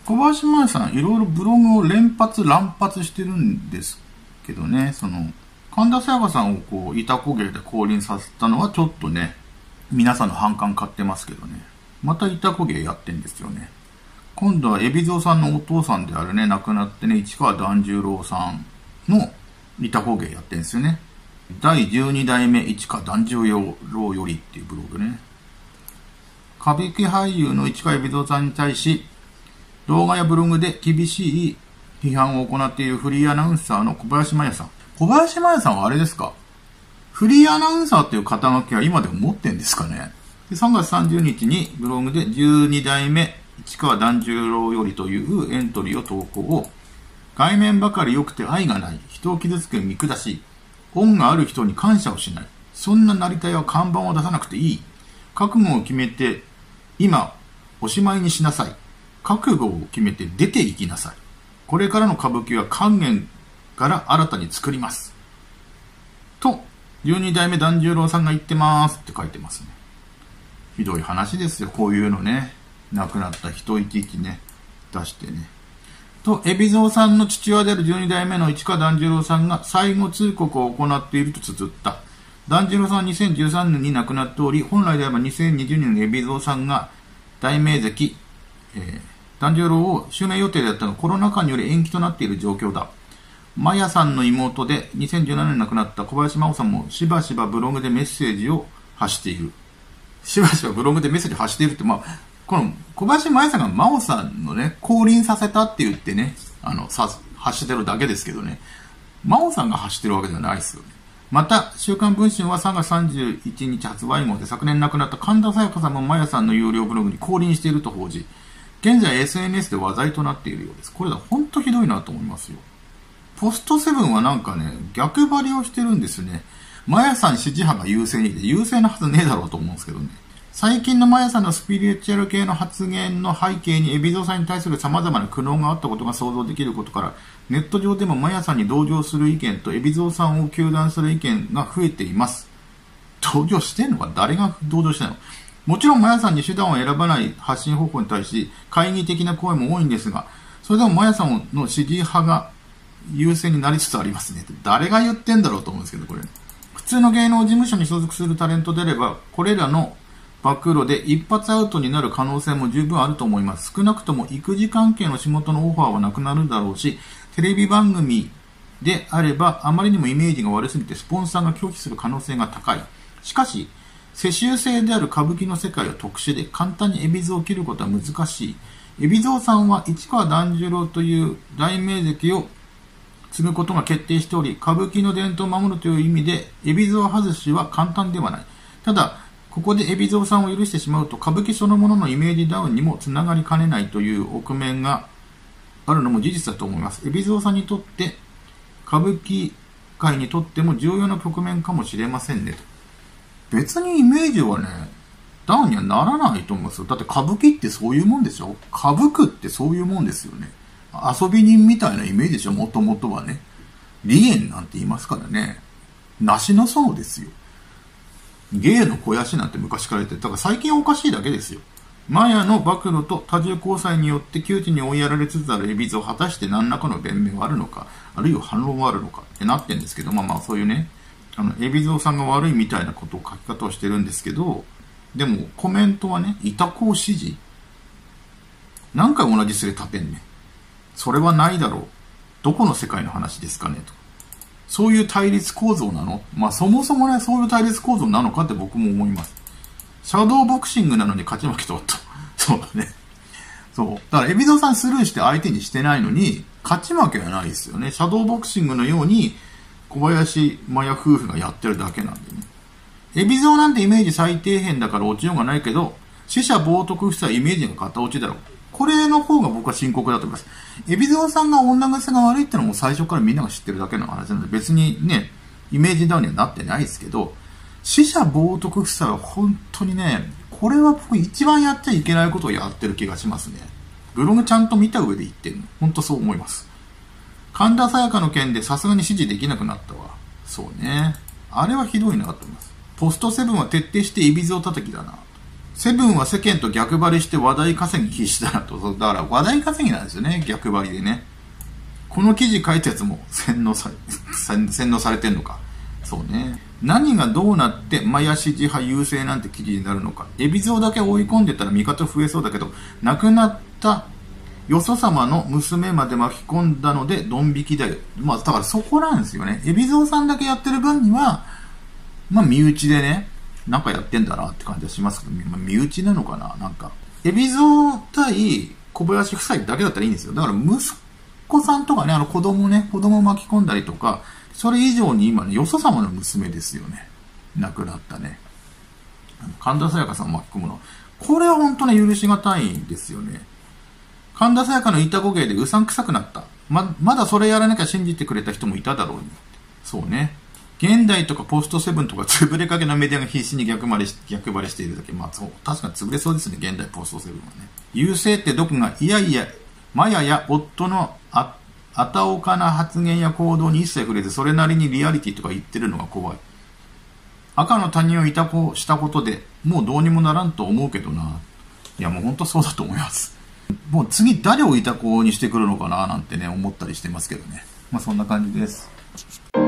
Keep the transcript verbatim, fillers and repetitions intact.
小林麻衣さん、いろいろブログを連発乱発してるんですけどね、その、神田沙也加さんをこう、板焦げで降臨させたのはちょっとね、皆さんの反感買ってますけどね。また板焦げやってんですよね。今度は海老蔵さんのお父さんであるね、亡くなってね、市川團十郎さんの板焦げやってんですよね。だいじゅうに代目市川團十郎よりっていうブログね。歌舞伎俳優の市川海老蔵さんに対し、動画やブログで厳しい批判を行っているフリーアナウンサーの小林麻衣さん。小林麻衣さんはあれですか？フリーアナウンサーっていう肩書きは今でも持ってんですかね？でさんがつさんじゅうにちにブログでじゅうに代目市川團十郎よりというエントリーを投稿を、外面ばかり良くて愛がない、人を傷つけ見下し、恩がある人に感謝をしない。そんななりたいは看板を出さなくていい。覚悟を決めて、今、おしまいにしなさい。覚悟を決めて出て行きなさい。これからの歌舞伎は勸玄から新たに作ります。と、じゅうに代目團十郎さんが言ってますって書いてますね。ひどい話ですよ、こういうのね。亡くなった人いちいちね、出してね。と、海老蔵さんの父親であるじゅうに代目の市川團十郎さんが最後通告を行っていると綴った。團十郎さんはにせんじゅうさんねんに亡くなっており、本来であればにせんにじゅうねんの海老蔵さんが大名跡、えー、團十郎を襲名予定だったのがコロナ禍により延期となっている状況だ。マヤさんの妹でにせんじゅうななねんに亡くなった小林真央さんもしばしばブログでメッセージを発している。しばしばブログでメッセージを発しているって、まあ、この小林麻衣さんが真央さんのね、降臨させたって言ってね、あの、さ、発してるだけですけどね、真央さんが発してるわけではないですよね。また、週刊文春はさんがつさんじゅういちにち発売号で昨年亡くなった神田沙也加さんも麻也さんの有料ブログに降臨していると報じ、現在 エスエヌエス で話題となっているようです。これだ、ほんとひどいなと思いますよ。ポストセブンはなんかね、逆張りをしてるんですよね。麻也さん支持派が優勢にいて、優勢なはずねえだろうと思うんですけどね。最近の麻也さんのスピリチュアル系の発言の背景に海老蔵さんに対する様々な苦悩があったことが想像できることから、ネット上でも麻也さんに同情する意見と海老蔵さんを糾弾する意見が増えています。同情してんのか？誰が同情してんの？もちろん麻也さんに手段を選ばない発信方法に対し、懐疑的な声も多いんですが、それでも麻也さんの支持派が優勢になりつつありますね。誰が言ってんだろうと思うんですけど、これ。普通の芸能事務所に所属するタレントであれば、これらの暴露で一発アウトになる可能性も十分あると思います。少なくとも育児関係の仕事のオファーはなくなるだろうし、テレビ番組であればあまりにもイメージが悪すぎてスポンサーが拒否する可能性が高い。しかし、世襲制である歌舞伎の世界は特殊で簡単に海老蔵を切ることは難しい。海老蔵さんは市川團十郎という大名跡を継ぐことが決定しており、歌舞伎の伝統を守るという意味で海老蔵外しは簡単ではない。ただ、ここで海老蔵さんを許してしまうと歌舞伎そのもののイメージダウンにもつながりかねないという臆面があるのも事実だと思います。海老蔵さんにとって歌舞伎界にとっても重要な局面かもしれませんね。別にイメージはね、ダウンにはならないと思いますよ。だって歌舞伎ってそういうもんでしょ？歌舞伎ってそういうもんですよね。遊び人みたいなイメージでしょ、もともとはね。離縁なんて言いますからね。梨の園ですよ。芸の肥やしなんて昔から言って、だから最近おかしいだけですよ。マヤの暴露と多重交際によって窮地に追いやられつつある海老蔵を果たして何らかの弁明はあるのか、あるいは反論はあるのかってなってんですけど、まあまあそういうね、あの、海老蔵さんが悪いみたいなことを書き方をしてるんですけど、でもコメントはね、板子支持何回同じスレ立てんねん。それはないだろう。どこの世界の話ですかねと。そういう対立構造なの？まあそもそもね、そういう対立構造なのかって僕も思います。シャドーボクシングなのに勝ち負けとはと。そうだね。そう。だから、海老蔵さんスルーして相手にしてないのに、勝ち負けはないですよね。シャドーボクシングのように、小林麻也夫婦がやってるだけなんでね。海老蔵なんてイメージ最底辺だから落ちようがないけど、死者冒涜したイメージが片落ちだろう。これの方が僕は深刻だと思います。海老蔵さんが女癖が悪いってのも最初からみんなが知ってるだけの話なので、別にね、イメージダウンにはなってないですけど、死者冒涜したら本当にね、これは僕一番やっちゃいけないことをやってる気がしますね。ブログちゃんと見た上で言ってるの。本当そう思います。神田沙也加の件でさすがに支持できなくなったわ。そうね。あれはひどいなと思います。ポストセブンは徹底して海老蔵叩きだな。 セブンは世間と逆張りして話題稼ぎ必死だなと。だから話題稼ぎなんですよね、逆張りでね。この記事書いたやつも洗脳され、洗脳されてんのか。そうね。何がどうなってマヤ支持派優勢なんて記事になるのか。海老蔵だけ追い込んでたら味方増えそうだけど、亡くなったよそ様の娘まで巻き込んだのでドン引きだよ。まあだからそこなんですよね。海老蔵さんだけやってる分には、まあ身内でね、なんかやってんだなって感じはしますけど、まあ、身内なのかななんか。海老蔵対小林夫妻だけだったらいいんですよ。だから息子さんとかね、あの子供ね、子供巻き込んだりとか、それ以上に今ね、よそ様の娘ですよね。亡くなったね。神田沙也加さんを巻き込むの。これは本当に許しがたいんですよね。神田沙也加のいたこ芸でうさんくさくなった。ま、まだそれやらなきゃ信じてくれた人もいただろうに。そうね。現代とかポストセブンとか潰れかけのメディアが必死に逆張りし、逆張りしているだけ。まあそう、確かに潰れそうですね、現代ポストセブンはね。優勢ってどこが、いやいや、マヤや夫のあ、あたおかな発言や行動に一切触れず、それなりにリアリティとか言ってるのが怖い。赤の他人をいたこしたことで、もうどうにもならんと思うけどな。いやもう本当そうだと思います。もう次誰をいたこにしてくるのかななんてね、思ったりしてますけどね。まあそんな感じです。